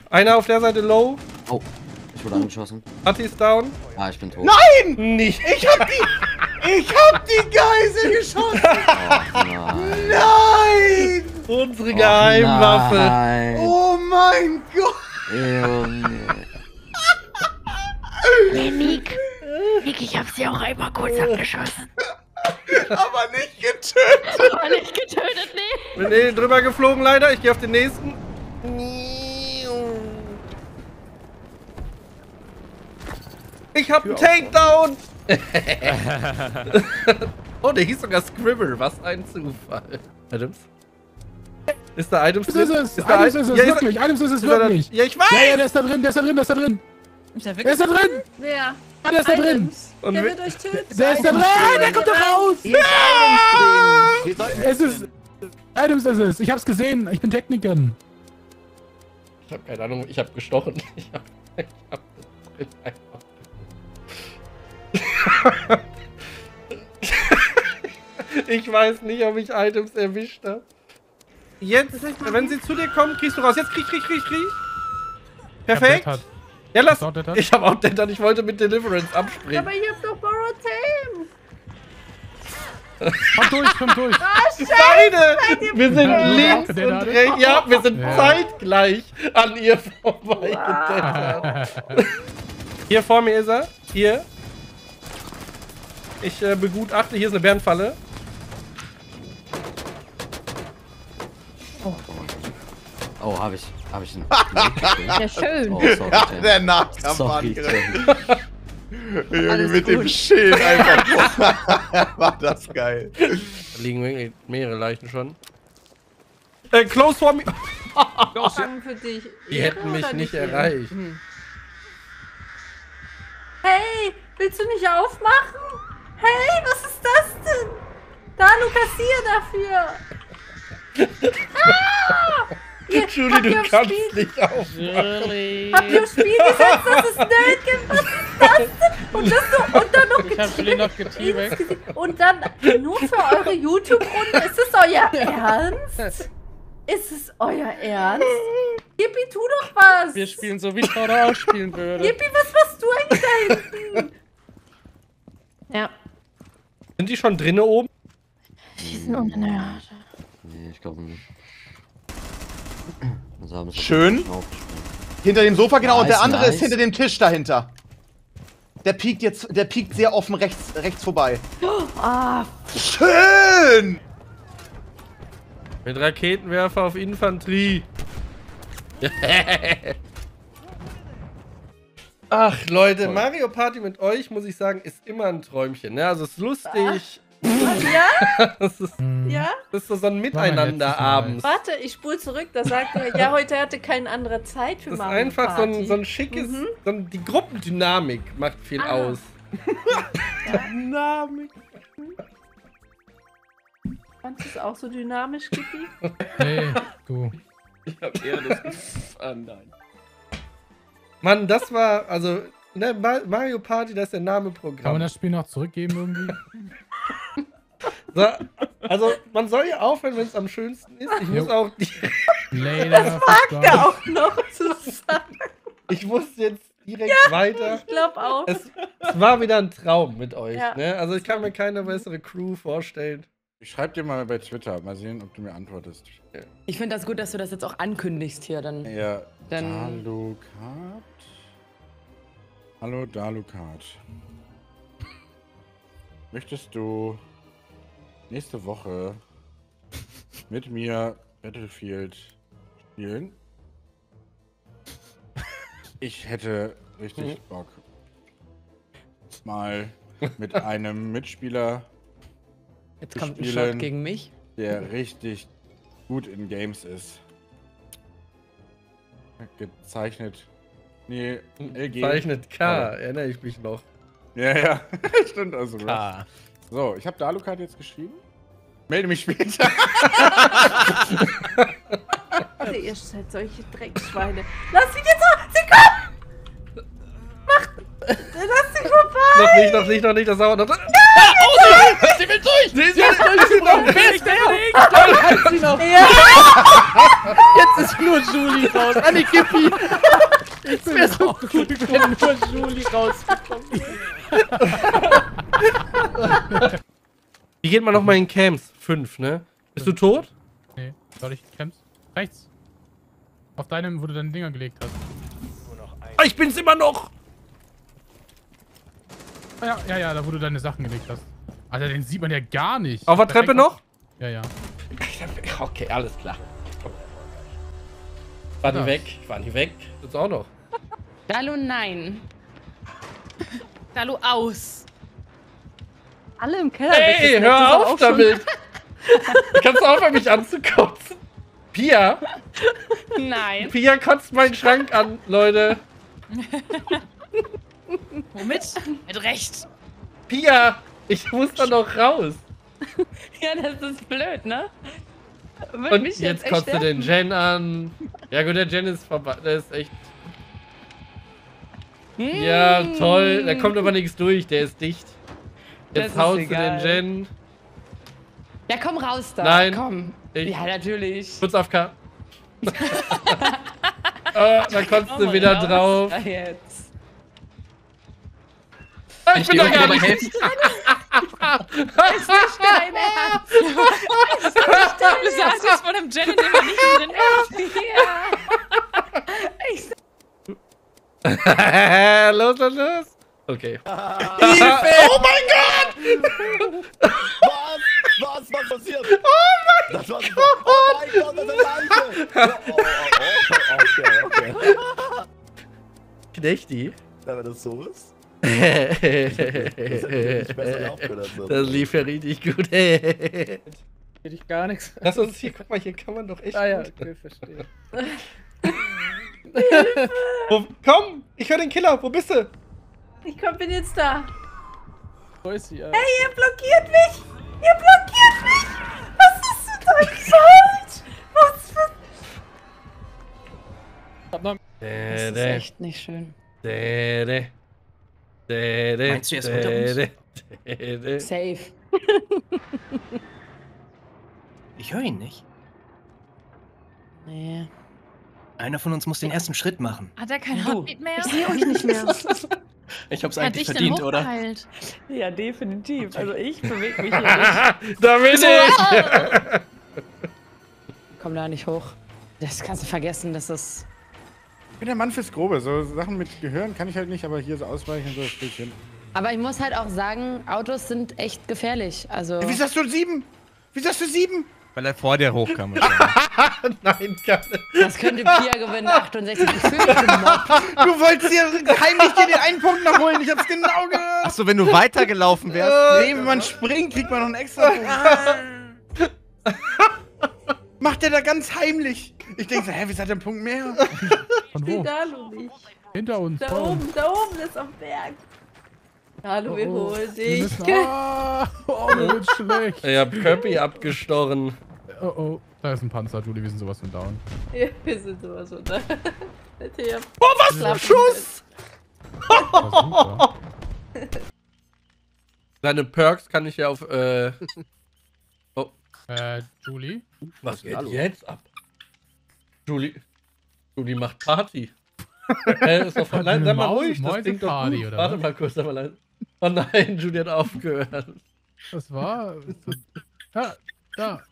Einer auf der Seite low. Oh, ich wurde angeschossen. Atti ist down. Ah, ich bin tot. Nein! Nicht. Ich hab die Geisel geschossen! Oh, nein. Nein! Unsere Geheimwaffe. Nein. Oh mein Gott! Junge. Nee, Nick, ich hab sie auch einmal kurz angeschossen. Aber nicht getötet! Aber nicht getötet, nee. Bin drüber geflogen leider. Ich gehe auf den nächsten. Ich hab einen Takedown. Oh, der hieß sogar Scribble. Was ein Zufall. Adams? Ist da Items drin? Items ist es wirklich. Items ist es wirklich. Ja, ich weiß. Ja, der ist da drin, der ist da drin, der ist da drin. Der ist da drin. Wer? Ja, der ist da drin. Und Der wird euch töten. Der ist da drin. Der kommt da raus. Es ist... Items ist es. Ich hab's gesehen. Ich bin Techniker. ich hab keine Ahnung. Ich hab gestochen. Ich hab das drin einfach. Ich weiß nicht, ob ich Items erwischt habe. Jetzt, wenn sie zu dir kommen, kriegst du raus. Jetzt krieg. Perfekt. Ja, lass. Ich hab auch Dead. Ich wollte mit Deliverance abspringen. Aber ich hab doch Borrowed Tame. Komm durch. Beide! Wir sind links Der und da rechts. Ja, wir sind zeitgleich an ihr vorbei gedeckt. Hier vor mir ist er. Hier. Ich begutachte. Hier ist eine Bärenfalle. Oh, hab ich einen. Ja, schön. Oh, sorry, Der Nahkampf sorry, angegriffen. Junge, Alles mit dem gut. Schild einfach. War das geil. Da liegen wirklich mehrere Leichen schon. Close for me. Danke für dich. Die hätten mich nicht erreicht. Hey, willst du nicht aufmachen? Hey, was ist das denn? Dalu, kassier dafür. Julie, du aufs kannst Spiel- nicht aufmachen. Habt ihr aufs Spiel gesetzt? Das ist Nerdgame. Was ist das denn? Und dann noch Ich hab Julie noch geteabagged. Und dann nur für eure YouTube-Runden. Ist es euer Ernst? Ist es euer Ernst? Yippie, tu doch was! Wir spielen so, wie Schauder auch spielen würde. Yippie, was machst du eigentlich da hinten? Ja, Sind die schon drinne oben? die sind unten. Ja. Nee, ich glaube nicht. Also haben sie Schön. aufgesprengt. Hinter dem Sofa, genau. Und der Nice, andere nice. ist hinter dem Tisch dahinter. Der piekt sehr offen rechts vorbei. Ah, Schön! Mit Raketenwerfer auf Infanterie. Ach, Leute, Mario Party mit euch, muss ich sagen, ist immer ein Träumchen. Ne? Also es ist lustig. Ja? Das ist, Ja? das ist so ein Miteinander abends. Warte, ich spule zurück. Da sagt er, ja, heute hatte kein anderer Zeit für Das ist Mario einfach Party. so ein schickes, die Gruppendynamik macht viel aus. Dynamik. Fandest du es auch so dynamisch, Kiki? Nee, du. Ich hab eher das Gefühl, nein. Mann, das war, also, ne, Mario Party, das ist der Name Kann man Programm. das Spiel noch zurückgeben irgendwie? So, also, man soll ja aufhören, wenn es am schönsten ist. Ich muss auch, Later. Ja, auch noch zusammen. ich muss jetzt direkt weiter. Ich glaube auch. Es war wieder ein Traum mit euch, Ja. ne? Also, ich kann mir keine bessere Crew vorstellen. Ich schreib dir mal bei Twitter, mal sehen, ob du mir antwortest. Ich finde das gut, dass du das jetzt auch ankündigst hier. Dann Ja, Dann- Dalukat. Hallo Dalukat. Möchtest du nächste Woche mit mir Battlefield spielen? Ich hätte richtig Bock. Mal mit einem Mitspieler, jetzt kommt ein spielen. Shot gegen mich. der richtig gut in Games ist. Gezeichnet. Nee, LG. Zeichnet K, Warte. erinnere ich mich noch. Ja, ja. Stimmt also. K. So, ich habe Dalukat jetzt geschrieben. Melde mich später. Ihr seid solche Dreckschweine. Lass sie jetzt auch! Sie kommt! Macht! Lass sie vorbei! Noch nicht, das dauert noch. Sie will durch! Sie ist durchgebrochen! Wer ist der? Jetzt ist nur Julie raus. Anni, Kippi. Ich wäre so gut, wenn nur Julie rausgekommen. Wie geht man nochmal in Camps? 5, ne? Bist du tot? Nee, soll ich Camps? Rechts. Auf deinem, wo du deine Dinger gelegt hast. Ah, ich bin's immer noch! Ah, ja, da wo du deine Sachen gelegt hast. Alter, den sieht man ja gar nicht. Auf der Treppe noch? Ja. Okay, alles klar. War die weg? War die weg? Jetzt auch noch. Dalu, nein. Dalu aus. Alle im Keller. Hey, hör auf damit! Kannst du aufhören, mich anzukotzen? Pia! Nein. Pia kotzt meinen Schrank an, Leute. Womit? Mit Recht. Pia! Ich muss da noch raus. Ja, das ist blöd, ne? Wird Und mich jetzt echt kotzt du sterben? den Jen an. Ja gut, der Jen ist vorbei. Der ist echt... Ja, toll. Da kommt aber nichts durch. Der ist dicht. Jetzt Das ist haust du egal. den Jen. Ja, komm raus da. Nein. Komm. Ich- Ja, natürlich. Kurz auf K. Dann kotzt du wieder Raus drauf. da jetzt. Ah, ich bin da gar nicht. Ist nicht dein Ernst. Du sagst jetzt von dem Jen, in dem er nicht drin ist. Ja. Los. Okay. Oh mein Gott! Was passiert? Oh mein Gott! Oh mein Gott, das ist eine Leiche! Okay. Knechti. Ja, wenn das so ist. Das hätte nicht besser laufen können als so. Das lief ja richtig gut. Geht ich gar nichts. Lass uns hier, guck mal, hier kann man doch echt. Ah ja, gut. okay, verstehe. Komm, ich höre den Killer. Wo bist du? Bin jetzt da. Wo ist sie? Hey, ihr blockiert mich! Ihr blockiert mich! Was ist denn da falsch? Was für... Das ist echt nicht schön. Meinst du, er ist unter uns? Safe. Ich höre ihn nicht. Nee. Einer von uns muss den ersten Schritt machen. Hat er kein Heartbeat mehr? Ich sehe euch nicht mehr. Ich hab's Wer hat eigentlich dich denn verdient, oder? hochgeheilt? Ja, definitiv. Also ich bewege mich hier nicht. Da bin ich! Komm da nicht hoch. Das kannst du vergessen, das ist... Ich bin der Mann fürs Grobe. So Sachen mit Gehirn kann ich halt nicht, aber hier so ausweichen, so stehe ich hin. Aber ich muss halt auch sagen, Autos sind echt gefährlich. Also... Wie sagst du 7? Wie sagst du 7? Weil er vor dir hochkam. Nein, gar nicht. Das könnte Pia gewinnen, 68. Ich fühle mich gemobbt. Du wolltest hier heimlich dir den einen Punkt noch holen. Ich hab's genau gehört. Achso, wenn du weitergelaufen wärst. Nee, wenn man springt, kriegt man noch einen extra Punkt. Macht der da ganz heimlich. Ich denke so, hä, wie ist der einen Punkt mehr? Von Wie wo? Dalu nicht. Hinter uns. Da vor uns. oben ist am Berg. Dalu, wir holen Wir dich. müssen, mir wird schlecht. Ich hab Köppi abgestochen. Oh, da ist ein Panzer, Julie, wir sind sowas von down. Ja, wir sind sowas von da. Hier. Oh, was für ein Schuss! Super. Seine Perks kann ich ja auf, Julie? Was geht jetzt ab? Julie macht Party. Ist doch Hat nein, eine sei mal Maus- ruhig, das klingt doch Mäuseparty, gut. oder Warte was? mal kurz, sei mal leise. Oh nein, Julie hat aufgehört. Das war... Da. Da.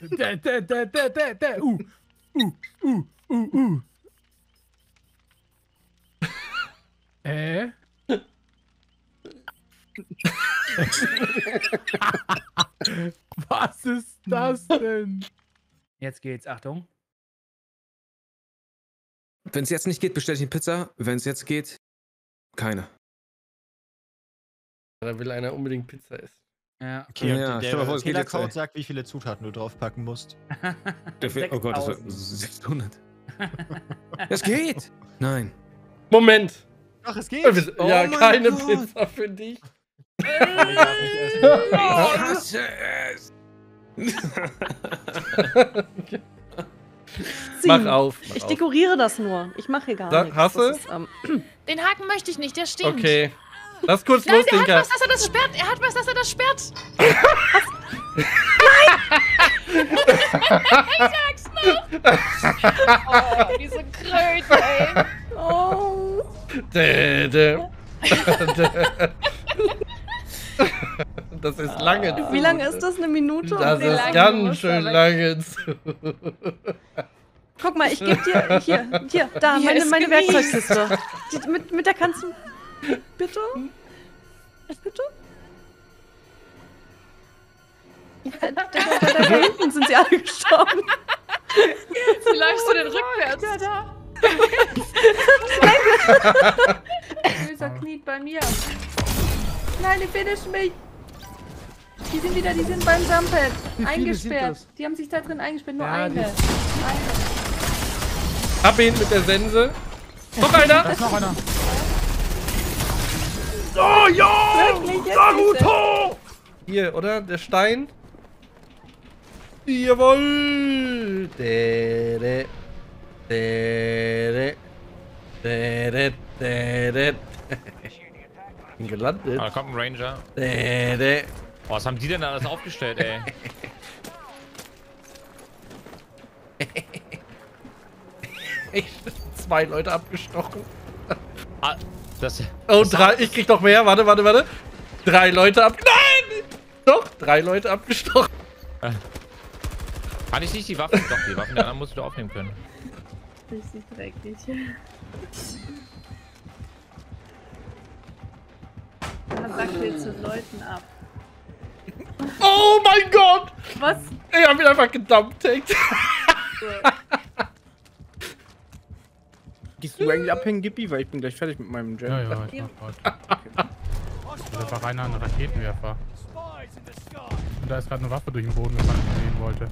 Was ist das denn? Jetzt geht's, Achtung. Wenn es jetzt nicht geht, bestelle ich eine Pizza. Wenn es jetzt geht, keine. Da will einer unbedingt Pizza essen. Ja. Okay, ja, stell mal vor, es geht jetzt. Code sagt, wie viele Zutaten du draufpacken musst. Oh Gott, das war 600. Es geht! Nein. Moment. Ach, es geht! Ja, Oh mein keine Gott. Pizza für dich. Ich hasse es! Mach auf. Ich dekoriere das nur. Ich mache hier gar Da- nichts. hast du? Das ist, Den Haken möchte ich nicht, der stinkt. Okay. Lass kurz Nein, los, er hat Dinka. was, dass er das sperrt. Er hat was, dass er das sperrt. Oh, diese Kröte, ey. Oh. Das ist lange. Wie lange ist das? Eine Minute? Das Wie ist lange ganz muss schön er weg? lange. Guck mal, ich geb dir hier, da, Hier ist meine genießt. Werkzeugkiste. Mit der kannst du. Bitte? Bitte? Da hinten sind sie alle gestorben. Wie läufst du denn rückwärts? Böser kniet bei mir. Nein, die finishen mich. Die sind beim Jumppad eingesperrt. Die haben sich da drin eingesperrt, nur eine. Hab ihn mit der Sense. Noch einer. Da ist noch einer. Oh ja! Wirklich, jetzt Naruto! Hier, oder? Der Stein. Jawohl! Dere. Dere. Dere. Dere. Bin gelandet. Ah, da kommt ein Ranger. Dere. Oh, was haben die denn da alles aufgestellt, ey? Echt 2 Leute abgestochen. Ah, das... Oh, 3. Ich krieg noch mehr. Warte. 3 Leute ab... Nein! Doch, 3 Leute abgestochen. Kann ich nicht die Waffen? Doch, die Waffen der anderen musst du aufnehmen können. Richtig dreckig. Da sagt ihr zu Leuten ab. Oh mein Gott! Was? Ich hab ihn einfach gedumptagt. Gehst du eigentlich abhängen, Gippi? Weil ich bin gleich fertig mit meinem Jet. Ja, ich mach grad. Da ist einfach einer ein Raketenwerfer. Und da ist gerade eine Waffe durch den Boden gefallen, die ich sehen wollte.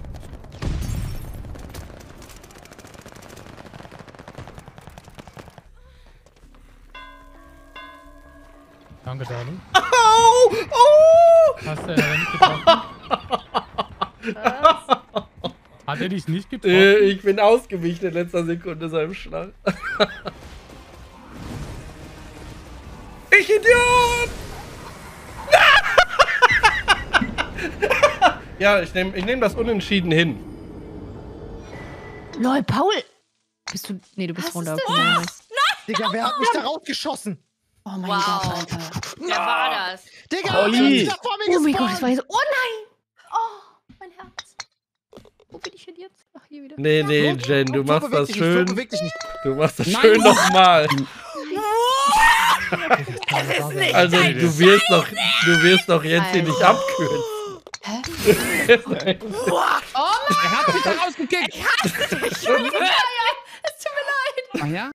Danke, Darling. Au! Oh! Hast du nicht getroffen? Hat er dich nicht getroffen? Ich bin ausgewichen in letzter Sekunde seinem Schlag. Ich Idiot! Ja, ich nehm das Unentschieden hin. Lol, Paul! Bist du. Nee, du bist runtergekommen. Digga, wer hat mich da rausgeschossen? Oh mein Gott, Alter. Wer war das? Digga, Olli. der ist da vor mir Oh mein Gott, gespawnt. das war jetzt. Oh nein! Oh, mein Herz. Wo bin ich denn jetzt? Ach, hier wieder. Nee, Jen, du machst das schön. Beweg dich nicht. Du machst das schön nochmal. Also, du wirst doch jetzt hier nicht abkürzen. Hä? Er hat mich da rausgekickt! Es tut mir leid. Ach ja?